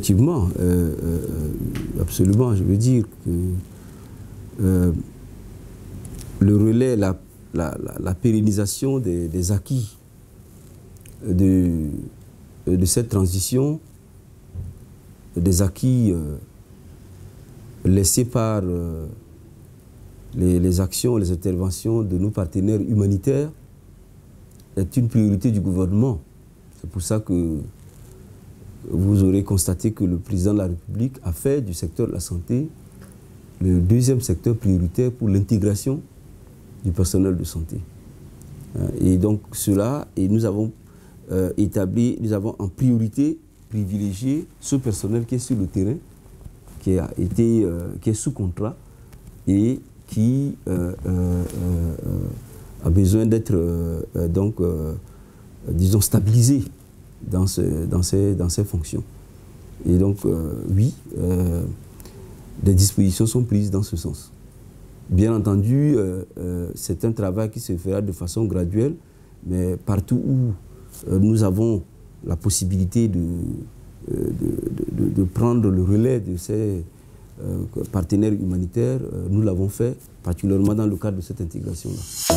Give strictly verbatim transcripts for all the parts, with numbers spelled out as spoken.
Effectivement, euh, euh, absolument, je veux dire que euh, le relais, la, la, la, la pérennisation des, des acquis de, de cette transition, des acquis euh, laissés par euh, les, les actions, les interventions de nos partenaires humanitaires, est une priorité du gouvernement. C'est pour ça que vous aurez constaté que le président de la République a fait du secteur de la santé le deuxième secteur prioritaire pour l'intégration du personnel de santé. Et donc cela, et nous avons euh, établi, nous avons en priorité privilégié ce personnel qui est sur le terrain, qui, a été, euh, qui est sous contrat et qui euh, euh, euh, a besoin d'être euh, euh, donc, euh, disons, stabilisé dans, ce, dans, ces, dans ces fonctions. Et donc, euh, oui, euh, des dispositions sont prises dans ce sens. Bien entendu, euh, euh, c'est un travail qui se fera de façon graduelle, mais partout où euh, nous avons la possibilité de, euh, de, de, de prendre le relais de ces euh, partenaires humanitaires, euh, nous l'avons fait, particulièrement dans le cadre de cette intégration-là.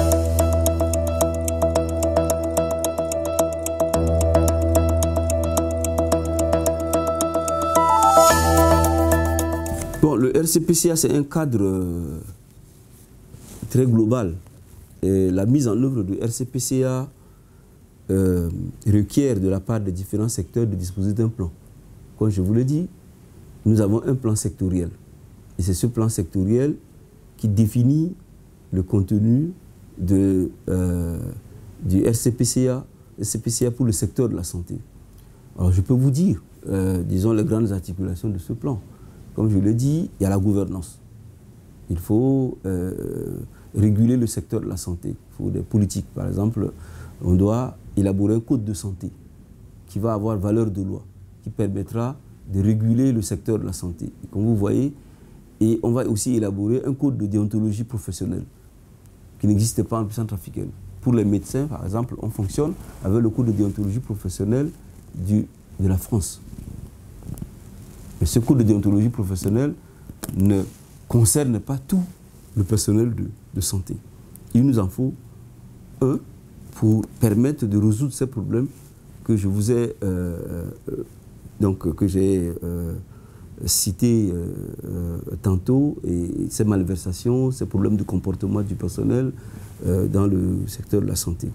Bon, le R C P C A, c'est un cadre euh, très global. Et la mise en œuvre du R C P C A euh, requiert de la part des différents secteurs de disposer d'un plan. Comme je vous l'ai dit, nous avons un plan sectoriel. Et c'est ce plan sectoriel qui définit le contenu de, euh, du R C P C A, R C P C A pour le secteur de la santé. Alors je peux vous dire, euh, disons, les grandes articulations de ce plan. Comme je l'ai dit, il y a la gouvernance. Il faut euh, réguler le secteur de la santé. Il faut des politiques. Par exemple, on doit élaborer un code de santé qui va avoir valeur de loi, qui permettra de réguler le secteur de la santé. Et comme vous voyez, et on va aussi élaborer un code de déontologie professionnelle qui n'existe pas en puissance africaine. Pour les médecins, par exemple, on fonctionne avec le code de déontologie professionnelle du, de la France. Mais ce code de déontologie professionnelle ne concerne pas tout le personnel de, de santé. Il nous en faut un pour permettre de résoudre ces problèmes que je vous ai euh, euh, donc que j'ai euh, cités euh, euh, tantôt, et ces malversations, ces problèmes de comportement du personnel euh, dans le secteur de la santé.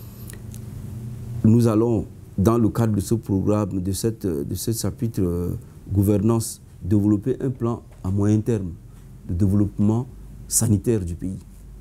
Nous allons, dans le cadre de ce programme, de, cette, de ce chapitre euh, gouvernance, développer un plan à moyen terme de développement sanitaire du pays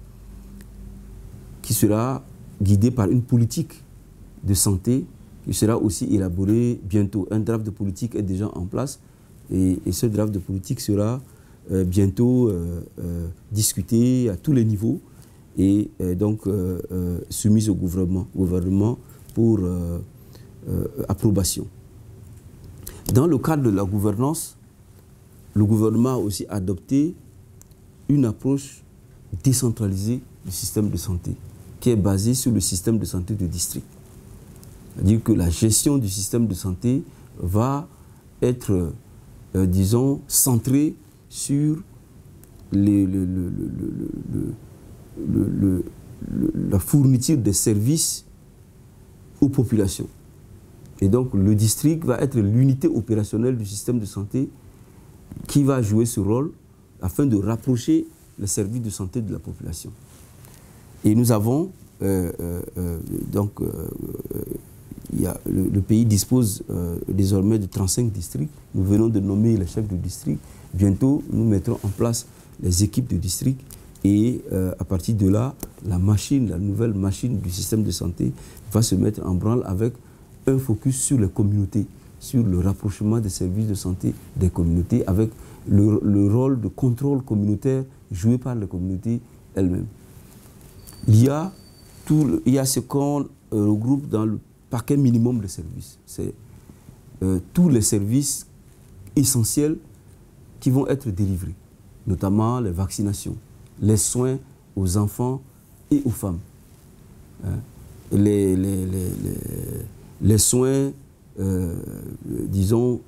qui sera guidé par une politique de santé qui sera aussi élaborée bientôt. Un draft de politique est déjà en place et, et ce draft de politique sera euh, bientôt euh, euh, discuté à tous les niveaux et euh, donc euh, euh, soumis au gouvernement, gouvernement pour euh, euh, approbation. Dans le cadre de la gouvernance, le gouvernement a aussi adopté une approche décentralisée du système de santé, qui est basée sur le système de santé de district. C'est-à-dire que la gestion du système de santé va être, euh, disons, centrée sur les, le, le, le, le, le, le, la fourniture des services aux populations. Et donc le district va être l'unité opérationnelle du système de santé qui va jouer ce rôle afin de rapprocher les services de santé de la population. Et nous avons, euh, euh, donc, euh, il y a, le, le pays dispose euh, désormais de trente-cinq districts. Nous venons de nommer les chefs de district. Bientôt, nous mettrons en place les équipes de district. Et euh, à partir de là, la machine, la nouvelle machine du système de santé va se mettre en branle avec un focus sur les communautés, sur le rapprochement des services de santé des communautés, avec le, le rôle de contrôle communautaire joué par les communautés elles-mêmes. Il y a, tout le, il y a ce qu'on euh, regroupe dans le paquet minimum de services. C'est euh, tous les services essentiels qui vont être délivrés, notamment les vaccinations, les soins aux enfants et aux femmes, hein, les, les, les, les, les soins, euh, disons,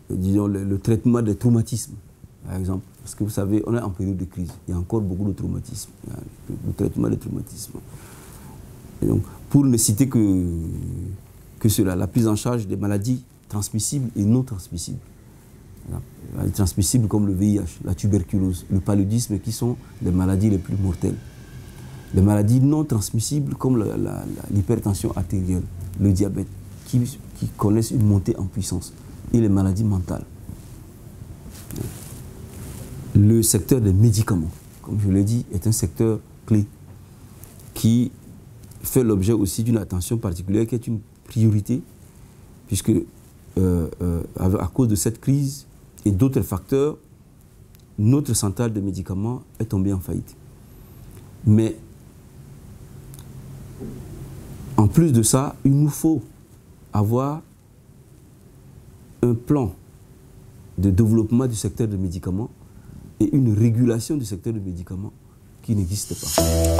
disons, le, le traitement des traumatismes, par exemple. Parce que vous savez, on est en période de crise. Il y a encore beaucoup de traumatismes. Il y a le, le traitement des traumatismes. Et donc, pour ne citer que, que cela, la prise en charge des maladies transmissibles et non transmissibles. Les transmissibles comme le V I H, la tuberculose, le paludisme, qui sont les maladies les plus mortelles. Les maladies non transmissibles comme l'hypertension artérielle, le diabète, qui, qui connaissent une montée en puissance, et les maladies mentales. Le secteur des médicaments, comme je l'ai dit, est un secteur clé qui fait l'objet aussi d'une attention particulière, qui est une priorité, puisque euh, euh, à cause de cette crise et d'autres facteurs, notre centrale de médicaments est tombée en faillite. Mais en plus de ça, il nous faut avoir un plan de développement du secteur de médicaments et une régulation du secteur de médicaments qui n'existe pas.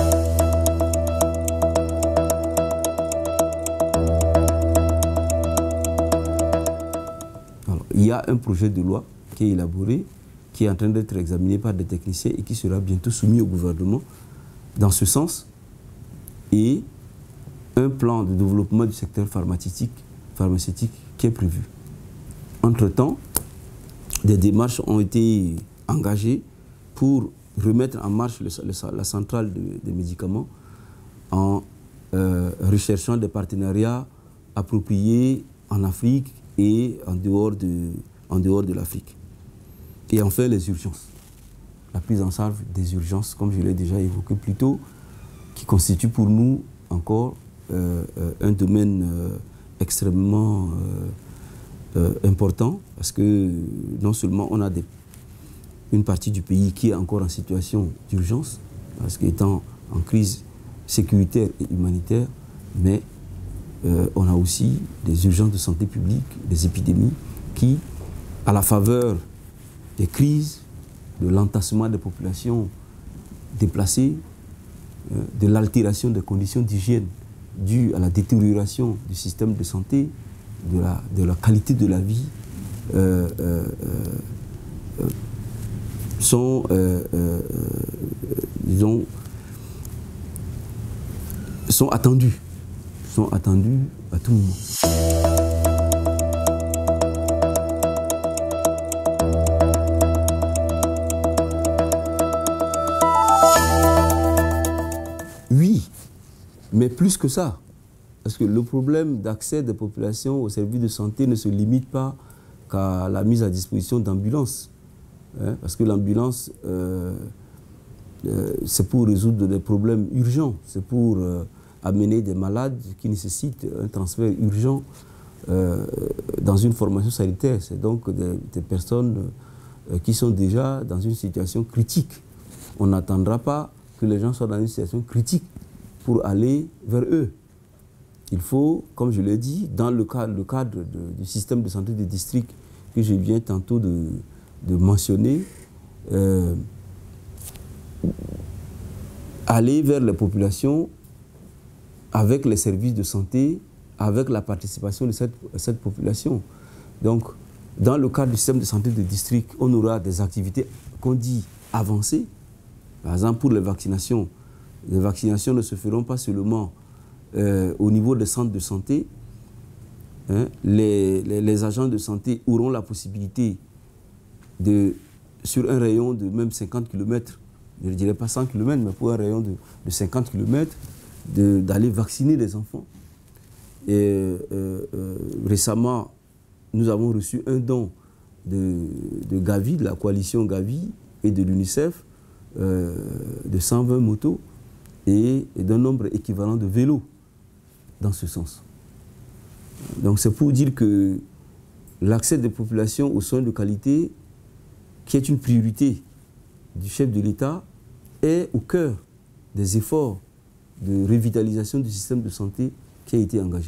Alors, il y a un projet de loi qui est élaboré, qui est en train d'être examiné par des techniciens et qui sera bientôt soumis au gouvernement dans ce sens, et un plan de développement du secteur pharmaceutique, pharmaceutique qui est prévu. Entre-temps, des démarches ont été engagées pour remettre en marche le, le, la centrale des de médicaments en euh, recherchant des partenariats appropriés en Afrique et en dehors de, en dehors de l'Afrique. Et enfin, les urgences. La prise en charge des urgences, comme je l'ai déjà évoqué plus tôt, qui constitue pour nous encore euh, euh, un domaine euh, extrêmement euh, euh, important, parce que non seulement on a des, une partie du pays qui est encore en situation d'urgence, parce qu'étant en crise sécuritaire et humanitaire, mais euh, on a aussi des urgences de santé publique, des épidémies qui, à la faveur des crises, de l'entassement des populations déplacées, euh, de l'altération des conditions d'hygiène dues à la détérioration du système de santé, de la, de la qualité de la vie, euh, euh, euh, sont, euh, euh, disons, sont attendus, sont attendus à tout moment. Oui, mais plus que ça. Parce que le problème d'accès des populations aux services de santé ne se limite pas qu'à la mise à disposition d'ambulances. Hein, parce que l'ambulance, euh, euh, c'est pour résoudre des problèmes urgents, c'est pour euh, amener des malades qui nécessitent un transfert urgent euh, dans une formation sanitaire. C'est donc des, des personnes euh, qui sont déjà dans une situation critique. On n'attendra pas que les gens soient dans une situation critique pour aller vers eux. Il faut, comme je l'ai dit, dans le cadre, le cadre de, du système de santé des districts que je viens tantôt de, de mentionner, euh, aller vers les populations avec les services de santé, avec la participation de cette, cette population. Donc, dans le cadre du système de santé des districts, on aura des activités qu'on dit avancées. Par exemple, pour les vaccinations, les vaccinations ne se feront pas seulement euh, au niveau des centres de santé. Hein, les, les, les agents de santé auront la possibilité de, sur un rayon de même cinquante kilomètres, je ne dirais pas cent kilomètres, mais pour un rayon de, de cinquante kilomètres, d'aller vacciner les enfants. Et euh, euh, récemment, nous avons reçu un don de, de Gavi, de la coalition Gavi et de l'UNICEF, euh, de cent vingt motos et, et d'un nombre équivalent de vélos dans ce sens. Donc c'est pour dire que l'accès des populations aux soins de qualité, qui est une priorité du chef de l'État, est au cœur des efforts de revitalisation du système de santé qui a été engagé.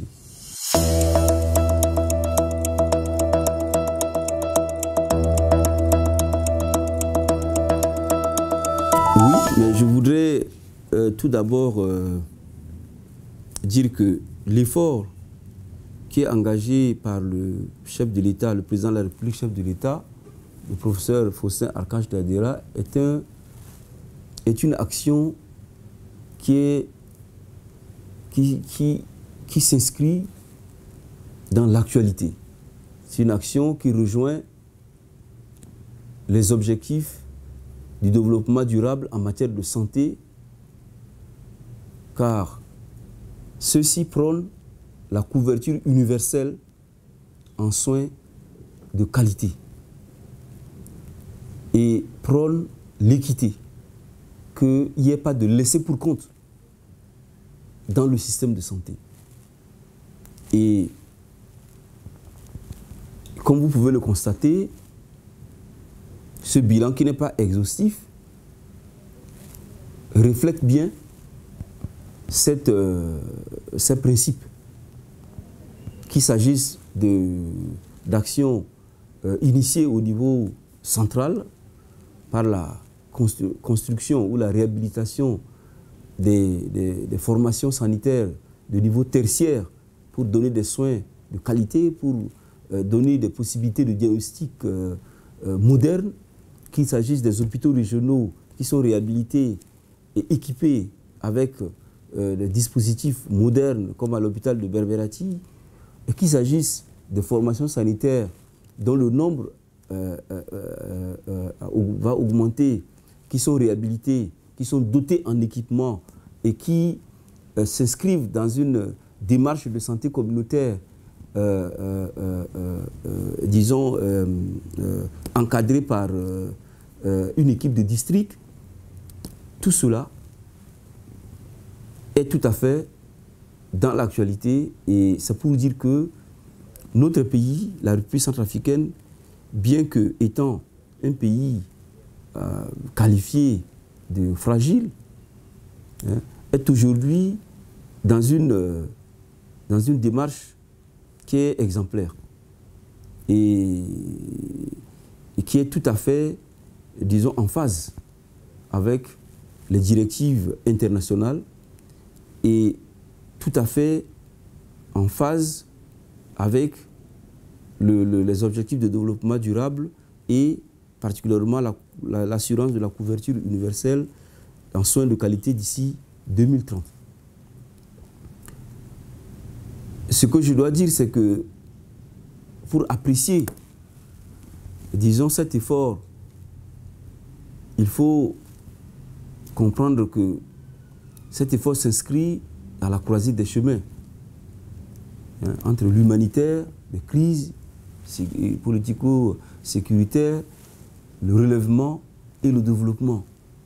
Oui, mais je voudrais euh, tout d'abord euh, dire que l'effort qui est engagée par le chef de l'État, le président de la République, chef de l'État, le professeur Faustin Archange Touadéra, est, un, est une action qui, est, qui, qui, qui s'inscrit dans l'actualité. C'est une action qui rejoint les objectifs du développement durable en matière de santé, car ceux-ci prônent la couverture universelle en soins de qualité et prônent l'équité, qu'il n'y ait pas de laisser pour compte dans le système de santé. Et comme vous pouvez le constater, ce bilan qui n'est pas exhaustif reflète bien cette, euh, ces principes. Qu'il s'agisse d'actions euh, initiées au niveau central par la constru construction ou la réhabilitation des, des, des formations sanitaires de niveau tertiaire pour donner des soins de qualité, pour euh, donner des possibilités de diagnostic euh, euh, modernes, qu'il s'agisse des hôpitaux régionaux qui sont réhabilités et équipés avec euh, des dispositifs modernes comme à l'hôpital de Berberati, et qu'il s'agisse de formations sanitaires dont le nombre euh, euh, euh, euh, va augmenter, qui sont réhabilités, qui sont dotés en équipement et qui euh, s'inscrivent dans une démarche de santé communautaire, euh, euh, euh, euh, disons, euh, euh, encadrée par euh, euh, une équipe de district, tout cela est tout à fait dans l'actualité, et c'est pour dire que notre pays, la République centrafricaine, bien que étant un pays euh, qualifié de fragile, hein, est aujourd'hui dans une, euh, dans une démarche qui est exemplaire et, et qui est tout à fait, disons, en phase avec les directives internationales et tout à fait en phase avec le, le, les objectifs de développement durable et particulièrement l'assurance la, la, de la couverture universelle en soins de qualité d'ici deux mille trente. Ce que je dois dire, c'est que pour apprécier, disons, cet effort, il faut comprendre que cet effort s'inscrit à la croisée des chemins, hein, entre l'humanitaire, les crises politico-sécuritaires, le relèvement et le développement.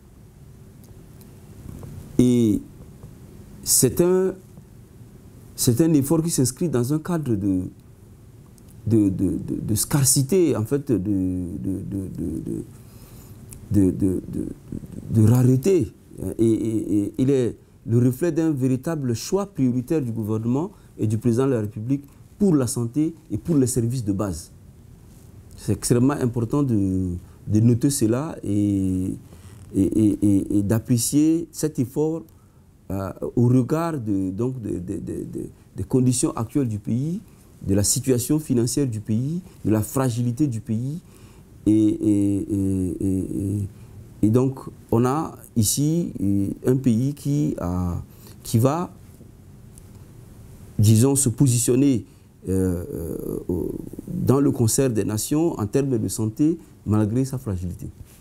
Et c'est un, c'est un effort qui s'inscrit dans un cadre de, de, de, de, de scarcité, en fait, de, de, de, de, de, de, de rareté. Et, et, et il est le reflet d'un véritable choix prioritaire du gouvernement et du président de la République pour la santé et pour les services de base. C'est extrêmement important de, de noter cela et, et, et, et d'apprécier cet effort euh, au regard de, donc de, de, de, de, des conditions actuelles du pays, de la situation financière du pays, de la fragilité du pays. Et, et, et, et, et donc, on a ici un pays qui, a, qui va, disons, se positionner euh, dans le concert des nations en termes de santé, malgré sa fragilité.